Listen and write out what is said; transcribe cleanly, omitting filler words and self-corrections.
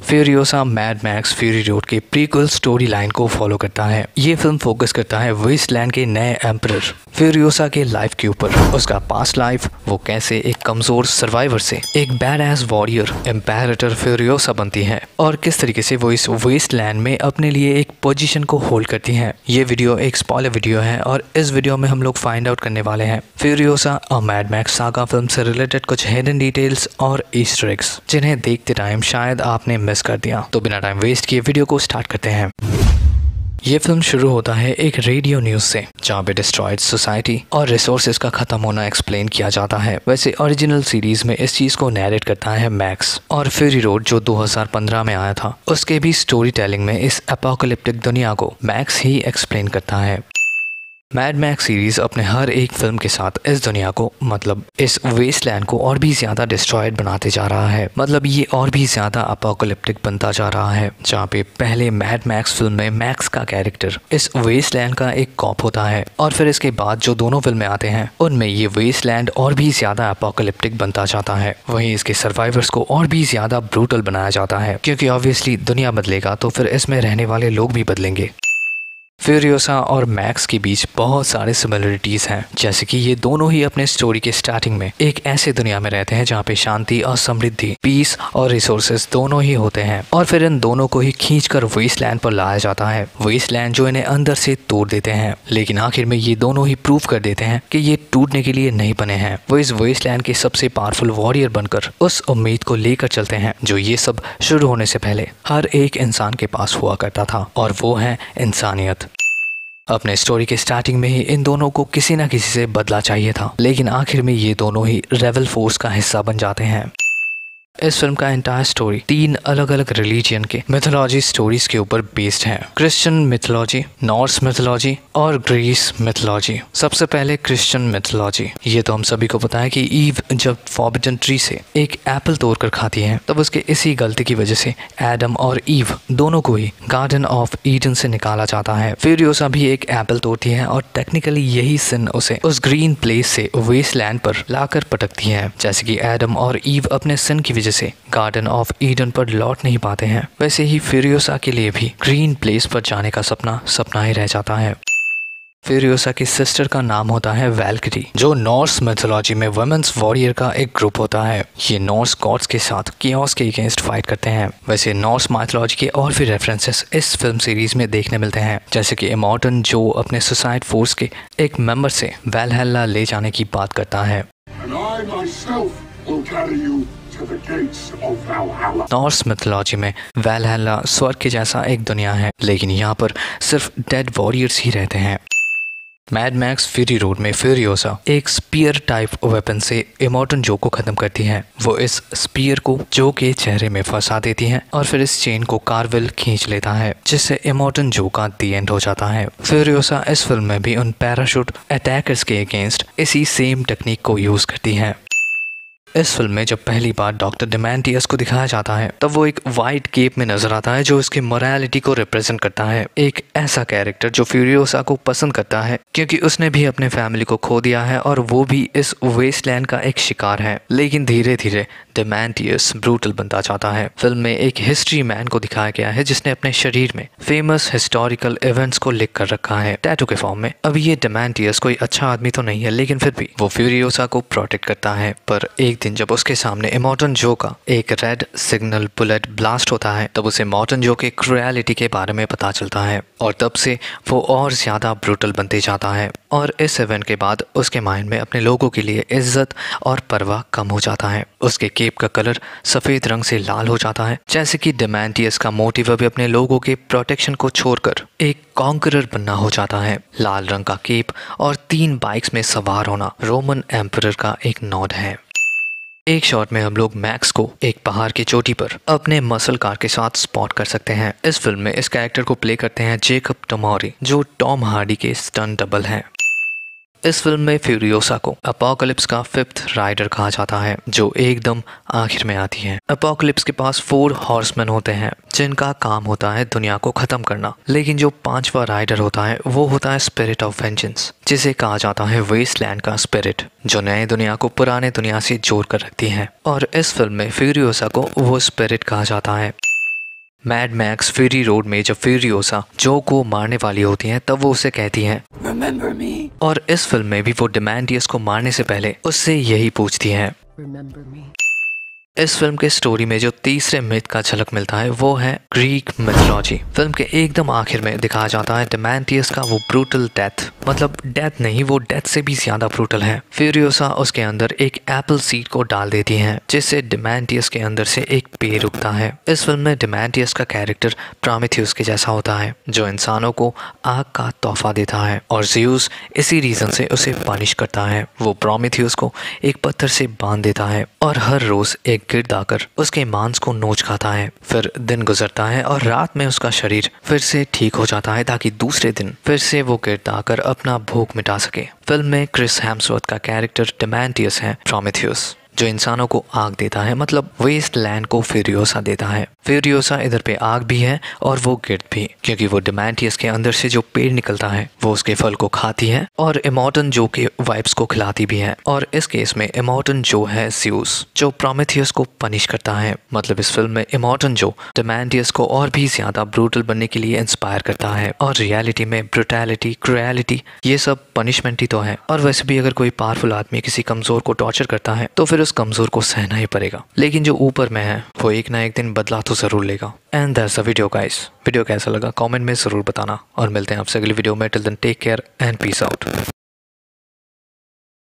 Furiosa Mad Max Fury Road के prequel story line को follow करता है। ये फिल्म फोकस करता है वेस्टलैंड के नए एम्परर फ्यूरियोसा के लाइफ के ऊपर, उसका पास्ट लाइफ, वो कैसे एक कमजोर सर्वाइवर से एक bad ass warrior emperor Furiosa बनती है और किस तरीके से वो इस वेस्टलैंड में अपने लिए एक पोजीशन को होल्ड करती है। ये वीडियो एक स्पॉइलर वीडियो है और इस वीडियो में हम लोग फाइंड आउट करने वाले हैं फ्यूरियोसा और मैड मैक्स सागा फिल्म से रिलेटेड कुछ हिडन डिटेल्स और ईस्टर एग्स जिन्हें देखते टाइम शायद आपने मिस कर दिया। तो बिना टाइम वेस्ट किए वीडियो को स्टार्ट करते हैं। ये फिल्म शुरू होता है एक रेडियो न्यूज से जहाँ पे डिस्ट्रॉयड सोसाइटी और रिसोर्सेज का खत्म होना एक्सप्लेन किया जाता है। वैसे ओरिजिनल सीरीज में इस चीज को नैरेट करता है मैक्स और फ्यूरी रोड जो 2015 में आया था उसके भी स्टोरी टेलिंग में इस एपोकलिप्टिक दुनिया को मैक्स ही एक्सप्लेन करता है। मैड मैक्स सीरीज अपने हर एक फिल्म के साथ इस दुनिया को मतलब इस वेस्टलैंड को और भी ज्यादा डिस्ट्रॉयड बनाते जा रहा है। मतलब ये और भी ज्यादा अपोकलिप्टिक बनता जा रहा है। जहाँ पे पहले मैड मैक्स फिल्म में मैक्स का कैरेक्टर इस वेस्टलैंड का एक कॉप होता है और फिर इसके बाद जो दोनों फिल्में आते हैं उनमें ये वेस्टलैंड और भी ज्यादा अपोकलिप्टिक बनता जाता है। वहीं इसके सर्वाइवर्स को और भी ज्यादा ब्रूटल बनाया जाता है क्योंकि ऑब्वियसली दुनिया बदलेगा तो फिर इसमें रहने वाले लोग भी बदलेंगे। फ्यूरियोसा और मैक्स के बीच बहुत सारे सिमिलरिटीज हैं, जैसे कि ये दोनों ही अपने स्टोरी के स्टार्टिंग में एक ऐसे दुनिया में रहते हैं जहाँ पे शांति और समृद्धि, पीस और रिसोर्सेज दोनों ही होते हैं और फिर इन दोनों को ही खींचकर वेस्टलैंड पर लाया जाता है। वेस्टलैंड जो इन्हें अंदर से तोड़ देते हैं, लेकिन आखिर में ये दोनों ही प्रूव कर देते हैं कि ये टूटने के लिए नहीं बने हैं। वो इस वेस्टलैंड के सबसे पावरफुल वॉरियर बनकर उस उम्मीद को लेकर चलते हैं जो ये सब शुरू होने से पहले हर एक इंसान के पास हुआ करता था और वो है इंसानियत। अपने स्टोरी के स्टार्टिंग में ही इन दोनों को किसी न किसी से बदला चाहिए था, लेकिन आखिर में ये दोनों ही रेबल फोर्स का हिस्सा बन जाते हैं। इस फिल्म का एंटायर स्टोरी 3 अलग अलग रिलीजियन के मिथोलॉजी स्टोरीज के ऊपर बेस्ड है। क्रिश्चियन मिथोलॉजी, नॉर्स मिथोलॉजी और ग्रीस मिथोलॉजी। सबसे पहले क्रिश्चियन मिथोलॉजी। ये तो हम सभी को पता है कि ईव जब फॉरबिडन ट्री से एक एप्पल तोड़कर खाती है तब उसके इसी गलती की वजह से एडम और ईव दोनों को ही गार्डन ऑफ ईडन से निकाला जाता है। फ्यूरियोसा भी एक एप्पल तोड़ती है और टेक्निकली यही सिन उसे उस ग्रीन प्लेस से वेस्टलैंड पर लाकर पटकती है। जैसे कि एडम और ईव अपने सिन की से गार्डन ऑफ ईडन पर लौट नहीं पाते हैं, वैसे ही फ्यूरियोसा के लिए भी ग्रीन प्लेस पर जाने का सपना सपना ही रह जाता है। फ्यूरियोसा की सिस्टर का नाम होता है वैल्किरी, जो नॉर्स मिथोलॉजी में वुमेन्स वॉरियर का एक ग्रुप होता है। ये नॉर्स गॉड्स के साथ कियोस के अगेंस्ट फाइट करते हैं। वैसे नॉर्स माइथोलॉजी के और भी रेफरेंसेस इस फिल्म सीरीज में देखने मिलते हैं, जैसे कि इमॉर्टन जो अपने सुसाइड फोर्स के एक मेंबर से वैलहल्ला ले जाने की बात करता है। नॉर्स मिथोलॉजी में वैलहल्ला स्वर्ग के जैसा एक दुनिया है, लेकिन यहाँ पर सिर्फ डेड वॉरियर्स ही रहते हैं। मैड मैक्स फ्यूरी रोड में फ्यूरियोसा एक स्पीयर टाइप वेपन से इमॉर्टन जो को खत्म करती है। वो इस स्पीयर को जो के चेहरे में फंसा देती है और फिर इस चेन को कार्विल खींच लेता है, जिससे इमॉर्टन जो का दी एंड हो जाता है। फ्यूरियोसा इस फिल्म में भी उन पैराशूट अटैकर्स के अगेंस्ट इसी सेम टेक्निक को यूज करती है। इस फिल्म में जब पहली बार डॉक्टर डिमेंटियस को दिखाया जाता है तब वो एक वाइट केप में नजर आता है जो उसकी मोरालिटी को रिप्रेजेंट करता है। एक ऐसा कैरेक्टर जो फ्यूरियोसा को पसंद करता है क्योंकि उसने भी अपने फैमिली को खो दिया है और वो भी इस वेस्टलैंड का एक शिकार है। लेकिन धीरे धीरे डिमेंटियस ब्रूटल बनता जाता है। फिल्म में एक हिस्ट्री मैन को दिखाया गया है जिसने अपने शरीर में फेमस हिस्टोरिकल इवेंट्स को लिख कर रखा है टैटू के फॉर्म में। अब ये डिमेंटियस कोई अच्छा आदमी तो नहीं है, लेकिन फिर भी वो फ्यूरियोसा को प्रोटेक्ट करता है। पर एक जब उसके सामने इमॉर्टन जो का एक रेड सिग्नल बुलेट ब्लास्ट होता है तब उसे इमॉर्टन जो के क्रूएलिटी के बारे में पता चलता है और तब से वो और ज्यादा ब्रूटल बनते जाता है। और इस इवेंट के बाद उसके माइंड में अपने लोगों के लिए इज्जत और परवाह कम हो जाता है। उसके केप का कलर सफेद रंग से लाल हो जाता है, जैसे कि डिमेंटियस का मोटिव भी अपने लोगों के प्रोटेक्शन को छोड़कर एक कॉन्करर बनना हो जाता है। लाल रंग का केप और 3 बाइक्स में सवार होना रोमन एम्परर का एक नॉड है। एक शॉट में हम लोग मैक्स को एक पहाड़ की चोटी पर अपने मसल कार के साथ स्पॉट कर सकते हैं। इस फिल्म में इस कैरेक्टर को प्ले करते हैं जेकब टमोरी, जो टॉम हार्डी के स्टंट डबल हैं। इस फिल्म में फ्यूरियोसा को अपोकलिप्स का 5th राइडर कहा जाता है, जो एकदम आखिर में आती है। अपोकलिप्स के पास 4 हॉर्समैन होते हैं जिनका काम होता है दुनिया को खत्म करना, लेकिन जो 5वां राइडर होता है वो होता है स्पिरिट ऑफ वेंजेंस, जिसे कहा जाता है वेस्टलैंड का स्पिरिट, जो नए दुनिया को पुराने दुनिया से जोड़ कर रखती है। और इस फिल्म में फ्यूरियोसा को वो स्पिरिट कहा जाता है। मैड मैक्स फ्यूरी रोड में जब फ्यूरियोसा जो को मारने वाली होती हैं तब वो उसे कहती हैं Remember me. और इस फिल्म में भी वो डिमांडियस को मारने से पहले उससे यही पूछती हैं। Remember me. इस फिल्म के स्टोरी में जो तीसरे मिथ का झलक मिलता है वो है ग्रीक मिथोलॉजी। फिल्म के एकदम आखिर में दिखाया जाता है डिमांटियस का वो ब्रूटल डेथ, मतलब डेथ नहीं, वो डेथ से भी ज्यादा ब्रूटल है। फ्यूरियोसा उसके अंदर एक एप्पल सीड को डाल देती है जिससे डिमांटियस के अंदर से एक पेड़ उगता है। इस फिल्म में डिमांटियस का कैरेक्टर प्रोमेथियस के जैसा होता है जो इंसानों को आग का तोहफा देता है और ज़्यूस इसी रीजन से उसे पनिश करता है। वो प्रोमेथियस को एक पत्थर से बांध देता है और हर रोज एक गिर्द आकर उसके मांस को नोच खाता है। फिर दिन गुजरता है और रात में उसका शरीर फिर से ठीक हो जाता है ताकि दूसरे दिन फिर से वो गिर्द आकर अपना भूख मिटा सके। फिल्म में क्रिस हेम्सवर्थ का कैरेक्टर डिमांटियस है प्रोमेथियस जो इंसानों को आग देता है, मतलब वेस्ट लैंड को फ्यूरियोसा देता है। फ्यूरियोसा इधर पे आग भी है और वो गिर्द भी, क्योंकि वो डिमांटियस के अंदर से जो पेड़ निकलता है वो उसके फल को खाती है और इमोर्टन जो के वाइब्स को खिलाती भी है। और इस केस में इमोर्टन जो है ज़्यूस जो प्रोमेथियस को पनिश करता है। मतलब इस फिल्म में इमोर्टन जो डिमांटियस को और भी ज्यादा ब्रूटल बनने के लिए इंस्पायर करता है और रियलिटी में ब्रुटैलिटी, क्रुएलिटी ये सब पनिशमेंट ही तो है। और वैसे भी अगर कोई पावरफुल आदमी किसी कमजोर को टॉर्चर करता है तो फिर उस कमजोर को सहना ही पड़ेगा, लेकिन जो ऊपर में है वो एक ना एक दिन बदला तो जरूर लेगा। And that's the video guys. Video कैसा लगा कमेंट में जरूर बताना और मिलते हैं आपसे अगली वीडियो में। Till then take care and peace out.